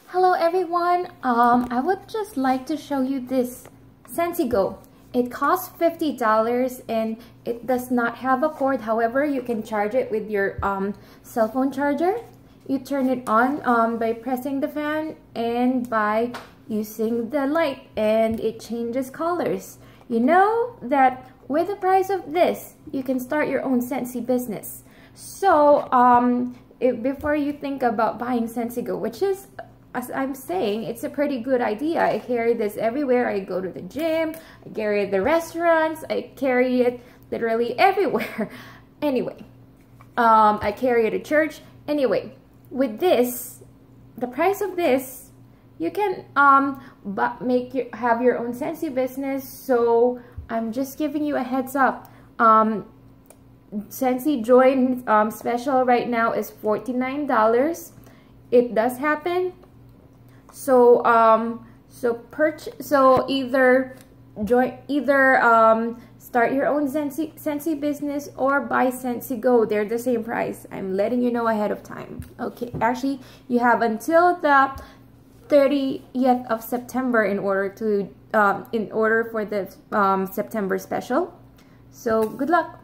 Hello everyone, I would just like to show you this Scentsy Go. It costs $50 and it does not have a cord. However, you can charge it with your cell phone charger. You turn it on by pressing the fan and by using the light, and it changes colors. You know that with the price of this, you can start your own Scentsy business. So before you think about buying Scentsy Go, which is, as I'm saying, it's a pretty good idea. I carry this everywhere. I go to the gym, I carry it at the restaurants, I carry it literally everywhere. Anyway, I carry it at church. Anyway, with this, the price of this, you can have your own Scentsy business. So I'm just giving you a heads up. Scentsy Join special right now is $49. It does happen. So either start your own Scentsy business or buy Scentsy Go. They're the same price. I'm letting you know ahead of time. Okay, actually you have until the 30th of September in order for the September special. So good luck.